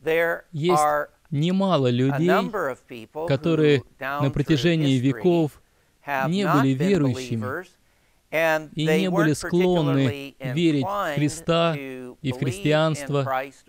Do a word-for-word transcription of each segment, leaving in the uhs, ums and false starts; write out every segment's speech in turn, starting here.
есть немало людей, которые на протяжении веков не были верующими и не были склонны верить в Христа и в христианство,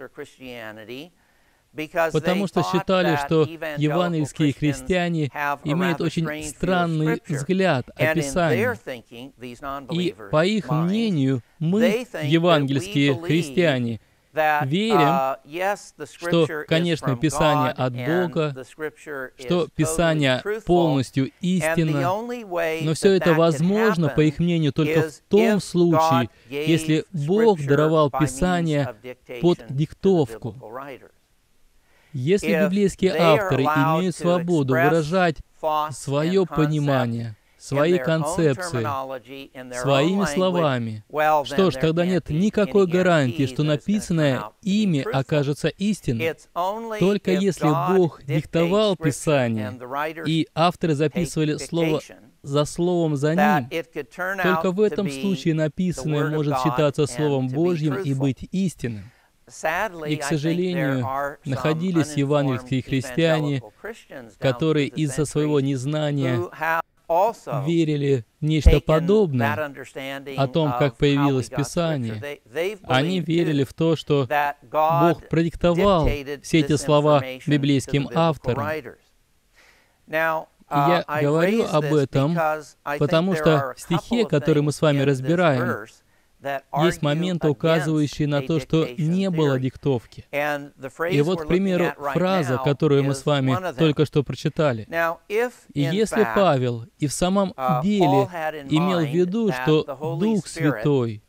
потому что считали, что евангельские христиане имеют очень странный взгляд о Писании. И, по их мнению, мы, евангельские христиане, верим, что, конечно, Писание от Бога, что Писание полностью истинно, но все это возможно, по их мнению, только в том случае, если Бог даровал Писание под диктовку. Если библейские авторы имеют свободу выражать свое понимание, свои концепции, своими словами, что ж, тогда нет никакой гарантии, что написанное ими окажется истинным. Только если Бог диктовал Писание, и авторы записывали слово за словом за ним, только в этом случае написанное может считаться Словом Божьим и быть истинным. И, к сожалению, находились евангельские христиане, которые из-за своего незнания верили в нечто подобное о том, как появилось Писание. Они верили в то, что Бог продиктовал все эти слова библейским авторам. И я говорю об этом, потому что в стихе, который мы с вами разбираем, есть моменты, указывающие на то, что не было диктовки. И вот, к примеру, фраза, которую мы с вами только что прочитали. И если Павел и в самом деле имел в виду, что Дух Святой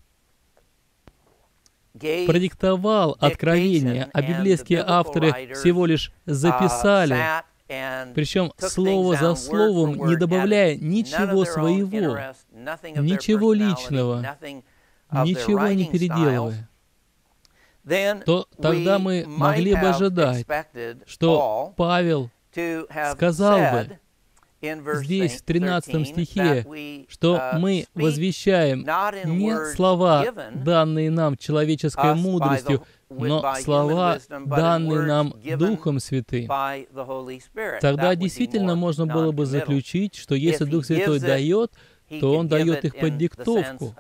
продиктовал откровение, а библейские авторы всего лишь записали, причем слово за словом, не добавляя ничего своего, ничего личного, ничего не переделывая, то тогда мы могли бы ожидать, что Павел сказал бы здесь, в тринадцатом стихе, что мы возвещаем не слова, данные нам человеческой мудростью, но слова, данные нам Духом Святым. Тогда действительно можно было бы заключить, что если Дух Святой дает, то Он дает их под диктовку.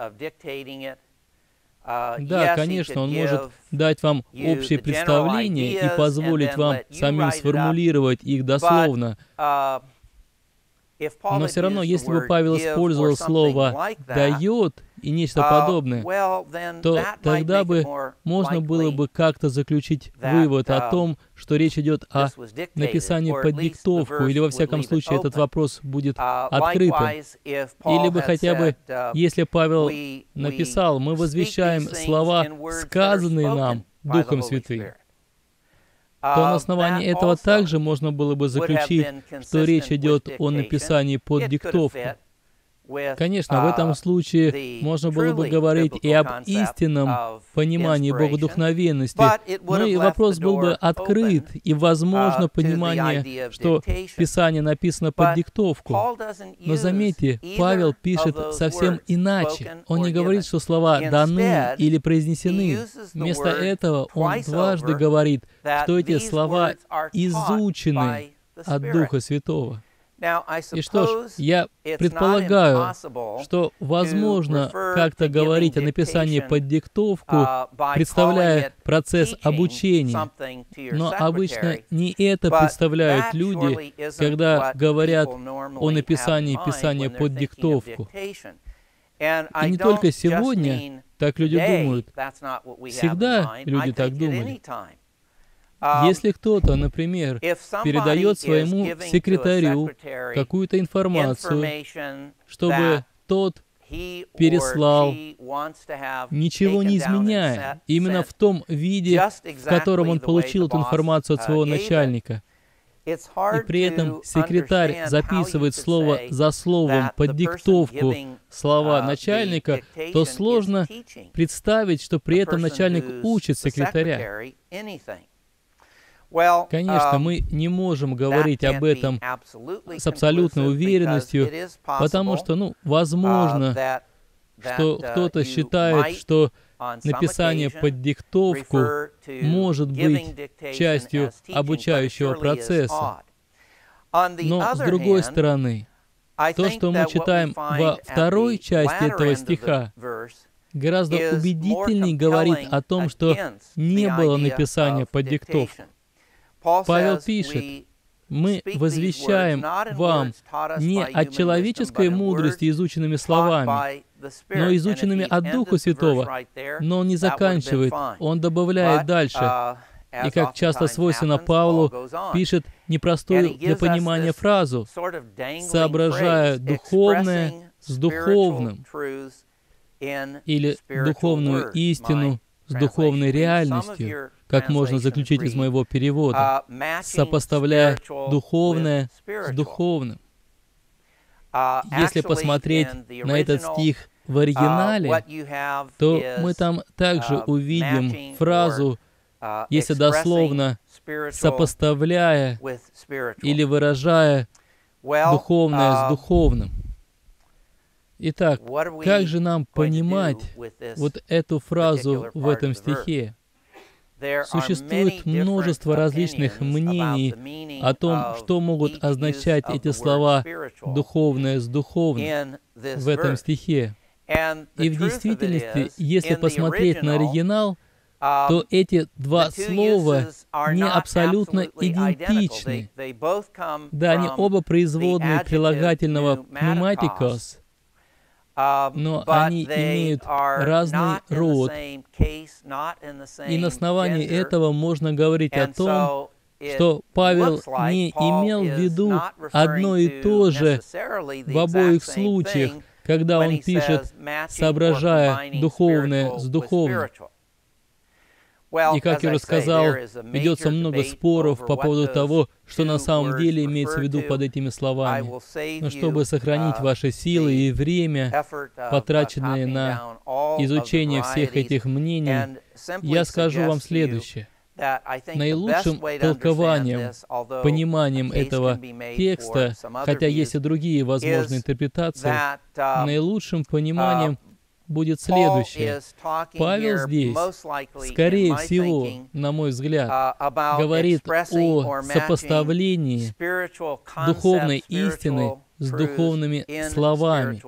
Да, конечно, Он может дать вам общее представление и позволить вам самим сформулировать их дословно. Но все равно, если бы Павел использовал слово «дает» и нечто подобное, то тогда бы можно было бы как-то заключить вывод о том, что речь идет о написании под диктовку, или во всяком случае этот вопрос будет открытым. Или бы хотя бы, если Павел написал, мы возвещаем слова, сказанные нам Духом Святым, то на основании этого также можно было бы заключить, что речь идет о написании под диктовку. Конечно, в этом случае можно было бы говорить и об истинном понимании богодухновенности, но и вопрос был бы открыт, и возможно понимание, что Писание написано под диктовку. Но заметьте, Павел пишет совсем иначе. Он не говорит, что слова даны или произнесены. Вместо этого он дважды говорит, что эти слова изучены от Духа Святого. И что ж, я предполагаю, что возможно как-то говорить о написании под диктовку, представляя процесс обучения, но обычно не это представляют люди, когда говорят о написании Писания под диктовку. И не только сегодня так люди думают, всегда люди так думали. Если кто-то, например, передает своему секретарю какую-то информацию, чтобы тот переслал, ничего не изменяя, именно в том виде, в котором он получил эту информацию от своего начальника, и при этом секретарь записывает слово за словом под диктовку слова начальника, то сложно представить, что при этом начальник учит секретаря. Конечно, мы не можем говорить об этом с абсолютной уверенностью, потому что, ну, возможно, что кто-то считает, что написание под диктовку может быть частью обучающего процесса. Но, с другой стороны, то, что мы читаем во второй части этого стиха, гораздо убедительней говорит о том, что не было написания под диктовку. Павел пишет: «Мы возвещаем вам не от человеческой мудрости изученными словами, но изученными от Духа Святого». Но он не заканчивает, он добавляет дальше. И, как часто свойственно Павлу, пишет непростую для понимания фразу, соображая духовное с духовным, или духовную истину с духовной реальностью, как можно заключить из моего перевода, сопоставляя духовное с духовным. Если посмотреть на этот стих в оригинале, то мы там также увидим фразу, если дословно, сопоставляя или выражая духовное с духовным. Итак, как же нам понимать вот эту фразу в этом стихе? Существует множество различных мнений о том, что могут означать эти слова «духовное с духовным» в этом стихе. И в действительности, если посмотреть на оригинал, то эти два слова не абсолютно идентичны. Да, они оба производные прилагательного «пневматикос», но они имеют разный род. И на основании этого можно говорить о том, что Павел не имел в виду одно и то же в обоих случаях, когда он пишет, соображая духовное с духовным. И, как я уже сказал, ведется много споров по поводу того, что на самом деле имеется в виду под этими словами. Но чтобы сохранить ваши силы и время, потраченные на изучение всех этих мнений, я скажу вам следующее. Наилучшим толкованием, пониманием этого текста, хотя есть и другие возможные интерпретации, наилучшим пониманием будет следующее. Павел здесь, скорее всего, на мой взгляд, говорит о сопоставлении духовной истины с духовными словами.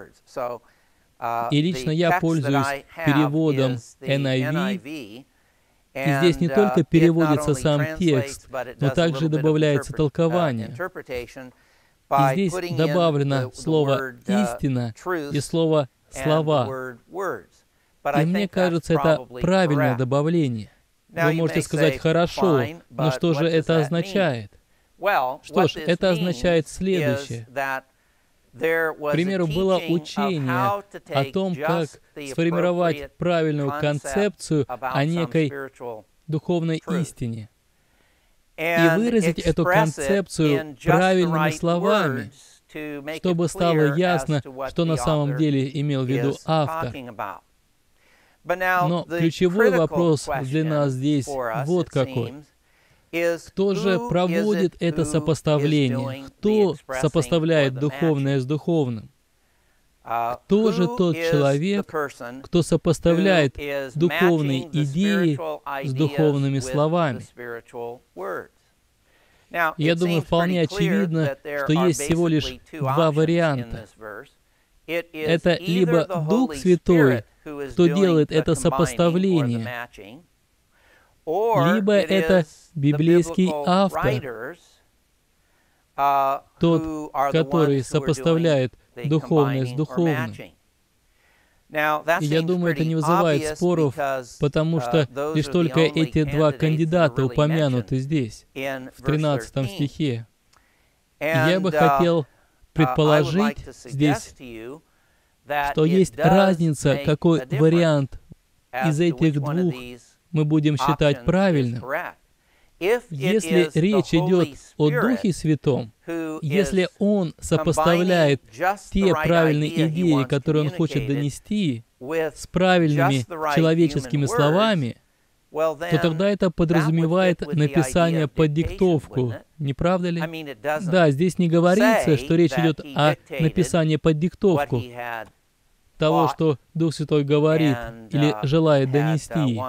И лично я пользуюсь переводом эн ай ви, и здесь не только переводится сам текст, но также добавляется толкование. И здесь добавлено слово «истина» и слово «слова». И мне кажется, это правильное добавление. Вы можете сказать «хорошо», но что же это означает? Что ж, это означает следующее. К примеру, было учение о том, как сформировать правильную концепцию о некой духовной истине и выразить эту концепцию правильными словами, чтобы стало ясно, что на самом деле имел в виду автор. Но ключевой вопрос для нас здесь вот какой. Кто же проводит это сопоставление? Кто сопоставляет духовное с духовным? Кто же тот человек, кто сопоставляет духовные идеи с духовными словами? Я думаю, вполне очевидно, что есть всего лишь два варианта. Это либо Дух Святой, кто делает это сопоставление, либо это библейский автор, тот, который сопоставляет духовное с духовным. И я думаю, это не вызывает споров, потому что лишь только эти два кандидата упомянуты здесь, в тринадцатом стихе. И я бы хотел предположить здесь, что есть разница, какой вариант из этих двух мы будем считать правильным. Если речь идет о Духе Святом, если Он сопоставляет те правильные идеи, которые Он хочет донести, с правильными человеческими словами, то тогда это подразумевает написание под диктовку, не правда ли? Да, здесь не говорится, что речь идет о написании под диктовку. того, что Дух Святой говорит или желает донести.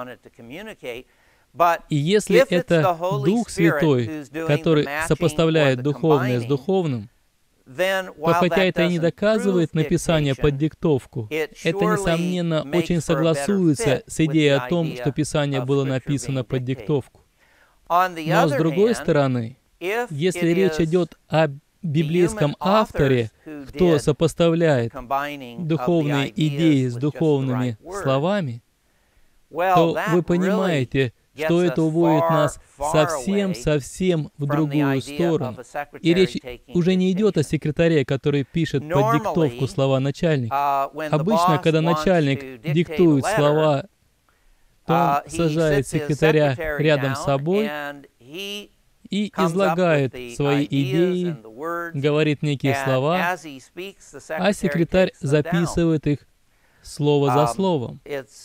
И если это Дух Святой, который сопоставляет духовное с духовным, то хотя это и не доказывает написание под диктовку, это, несомненно, очень согласуется с идеей о том, что Писание было написано под диктовку. Но, с другой стороны, если речь идет о библейском авторе, кто сопоставляет духовные идеи с духовными словами, то вы понимаете, что это уводит нас совсем-совсем в другую сторону. И речь уже не идет о секретаре, который пишет под диктовку слова начальника. Обычно, когда начальник диктует слова, то он сажает секретаря рядом с собой и излагает свои идеи, говорит некие слова, а секретарь записывает их слово за словом.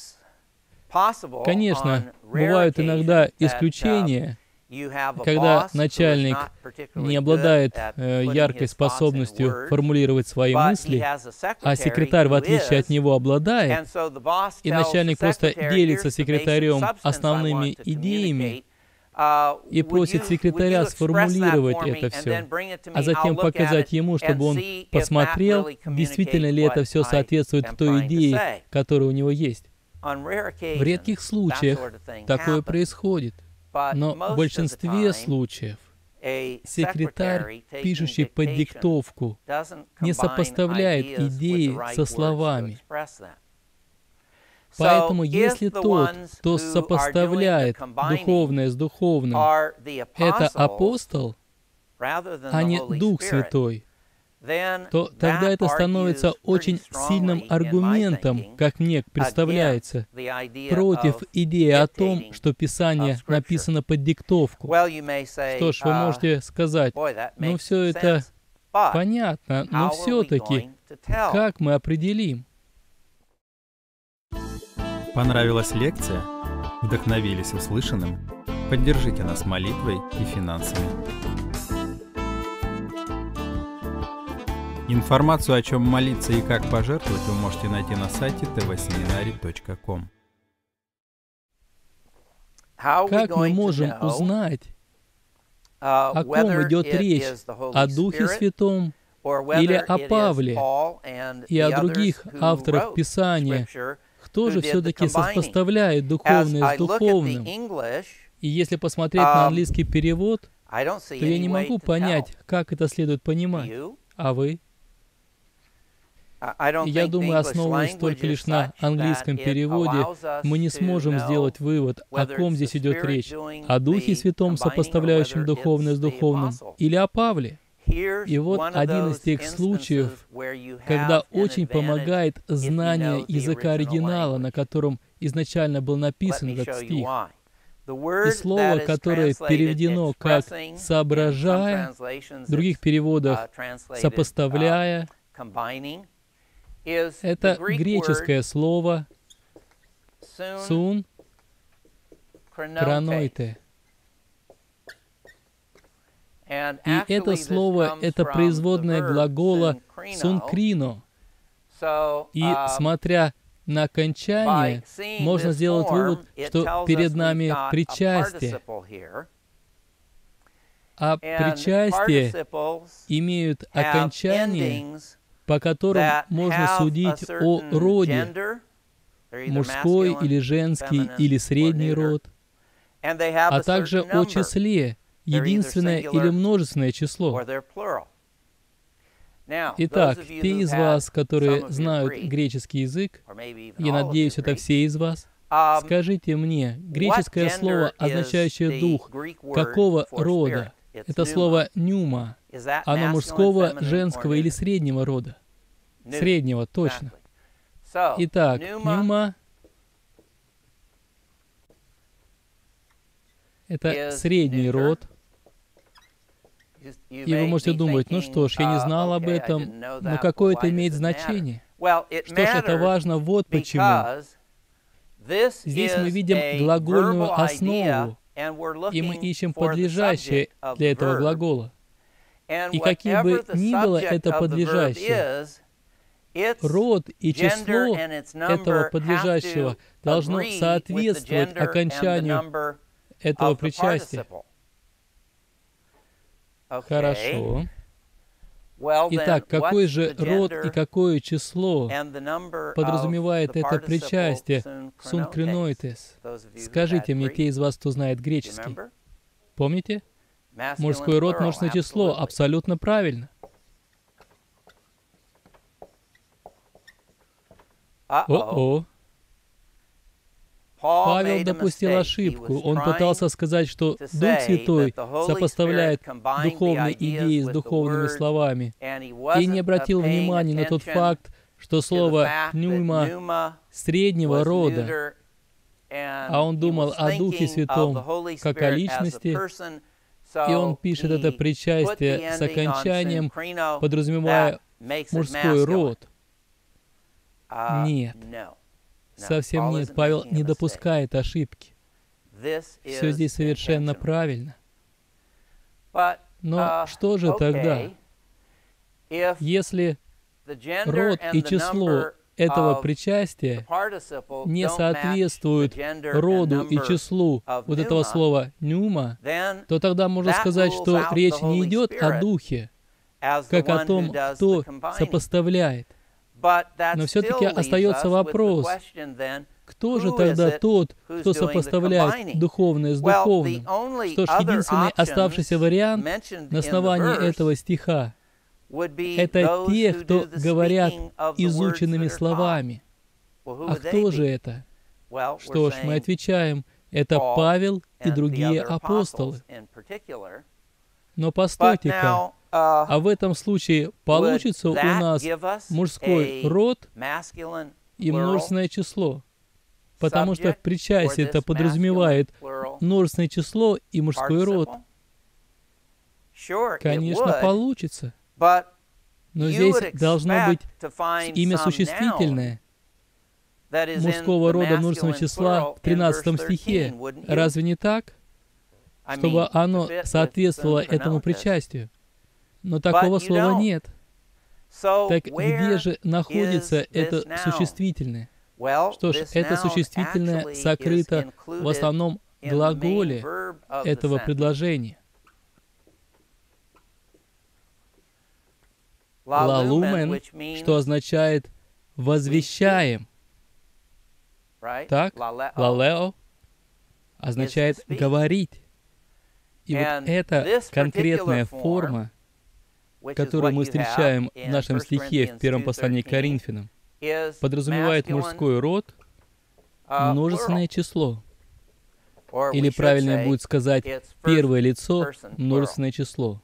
Конечно, бывают иногда исключения, когда начальник не обладает э, яркой способностью формулировать свои мысли, а секретарь, в отличие от него, обладает, и начальник просто делится с секретарем основными идеями и просит секретаря сформулировать это все, а затем показать ему, чтобы он посмотрел, действительно ли это все соответствует той идее, которая у него есть. В редких случаях такое происходит, но в большинстве случаев секретарь, пишущий под диктовку, не сопоставляет идеи со словами. Поэтому если тот, кто сопоставляет духовное с духовным, это апостол, а не Дух Святой, то тогда это становится очень сильным аргументом, как мне представляется, против идеи о том, что Писание написано под диктовку. Что ж, вы можете сказать, ну все это понятно, но все-таки, как мы определим? Понравилась лекция? Вдохновились услышанным? Поддержите нас молитвой и финансами. Информацию, о чем молиться и как пожертвовать, вы можете найти на сайте тэ вэ семинарий точка ком. Как мы можем узнать, о ком идет речь, о Духе Святом или о Павле и о других авторах Писания? Кто же все-таки сопоставляет духовное с духовным? И если посмотреть на английский перевод, то я не могу понять, как это следует понимать. А вы? Я думаю, основываясь только лишь на английском переводе, мы не сможем сделать вывод, о ком здесь идет речь. О Духе Святом, сопоставляющем духовное с духовным, или о Павле. И вот один из тех случаев, когда очень помогает знание языка оригинала, на котором изначально был написан этот стих. И слово, которое переведено как «соображая», в других переводах «сопоставляя», это греческое слово «сун краноите». И это слово — это производное глагола «сункрино». И, смотря на окончание, можно сделать вывод, что перед нами причастие. А причастия имеют окончание, по которым можно судить о роде, мужской или женский или средний род, а также о числе, единственное или множественное число. Итак, те из вас, которые знают греческий язык, я надеюсь, это все из вас, скажите мне, греческое слово, означающее «дух», какого рода? Это слово «нюма». Оно мужского, женского или среднего рода? Среднего, точно. Итак, «нюма» — это средний род. И вы можете думать, ну что ж, я не знал об этом, но какое это имеет значение? Что ж, это важно вот почему. Здесь мы видим глагольную основу, и мы ищем подлежащее для этого глагола. И каким бы ни было это подлежащее, род и число этого подлежащего должно соответствовать окончанию этого причастия. Хорошо. Итак, какой же род и какое число подразумевает это причастие сункриноитес? Скажите мне, те из вас, кто знает греческий. Помните? Мужской род, множественное число. Абсолютно правильно. О-о. Павел допустил ошибку. Он пытался сказать, что Дух Святой сопоставляет духовные идеи с духовными словами, и не обратил внимания на тот факт, что слово «пнeuма» среднего рода, а он думал о Духе Святом как о личности, и он пишет это причастие с окончанием, подразумевая мужской род. Нет. Совсем нет. Павел не допускает ошибки. Все здесь совершенно правильно. Но что же тогда, если род и число этого причастия не соответствуют роду и числу вот этого слова «пнeuма», то тогда можно сказать, что речь не идет о Духе, как о том, кто сопоставляет. Но все-таки остается вопрос, кто же тогда тот, кто сопоставляет духовное с духовным? Что ж, единственный оставшийся вариант на основании этого стиха — это те, кто говорят изученными словами. А кто же это? Что ж, мы отвечаем, это Павел и другие апостолы. Но постойте-ка, а в этом случае получится у нас мужской род и множественное число, потому что в причастии это подразумевает множественное число и мужской род. Конечно, получится. Но здесь должно быть имя существительное мужского рода множественного числа в тринадцатом стихе. Разве не так? Чтобы оно соответствовало этому причастию. Но такого слова нет. Так где же находится это существительное? Что ж, это существительное сокрыто в основном глаголе этого предложения. Лалумен, что означает «возвещаем». Так? Лалео означает «говорить». И вот эта конкретная форма, которую мы встречаем в нашем стихе в первом послании к Коринфянам, подразумевает мужской род, множественное число. Или правильнее будет сказать первое лицо, множественное число.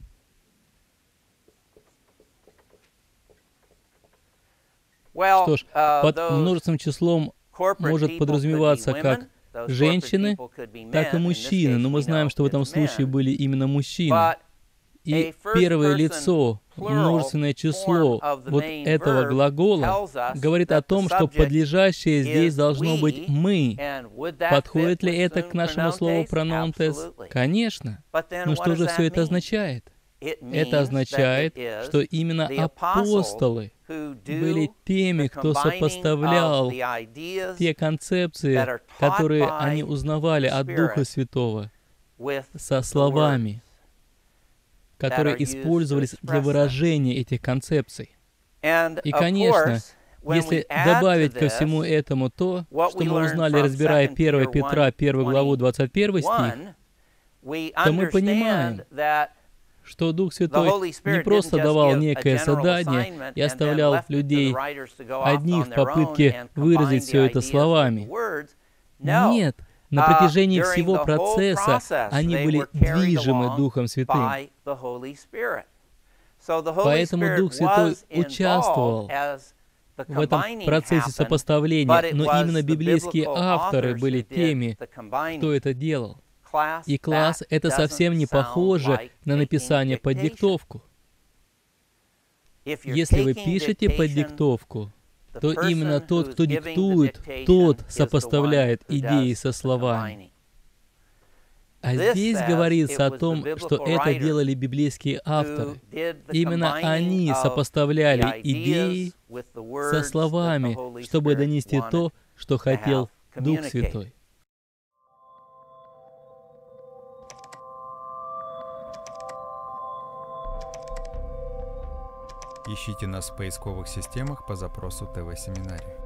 Что ж, под множественным числом может подразумеваться как женщины, так и мужчины, но мы знаем, что в этом случае были именно мужчины. И первое лицо, множественное число вот этого глагола говорит о том, что подлежащее здесь должно быть «мы». Подходит ли это к нашему слову «прононтес»? Конечно. Но что же все это означает? Это означает, что именно апостолы были теми, кто сопоставлял те концепции, которые они узнавали от Духа Святого, со словами, которые использовались для выражения этих концепций. И, конечно, если добавить ко всему этому то, что мы узнали, разбирая первое Петра, первую главу, двадцать первый стих, то мы понимаем, что Дух Святой не просто давал некое задание и оставлял людей одних в попытке выразить все это словами. Нет, на протяжении всего процесса они были движимы Духом Святым. Поэтому Дух Святой участвовал в этом процессе сопоставления, но именно библейские авторы были теми, кто это делал. И класс — это совсем не похоже на написание под диктовку. Если вы пишете под диктовку, то именно тот, кто диктует, тот сопоставляет идеи со словами. А здесь говорится о том, что это делали библейские авторы. Именно они сопоставляли идеи со словами, чтобы донести то, что хотел Дух Святой. Ищите нас в поисковых системах по запросу ТВ-семинарий.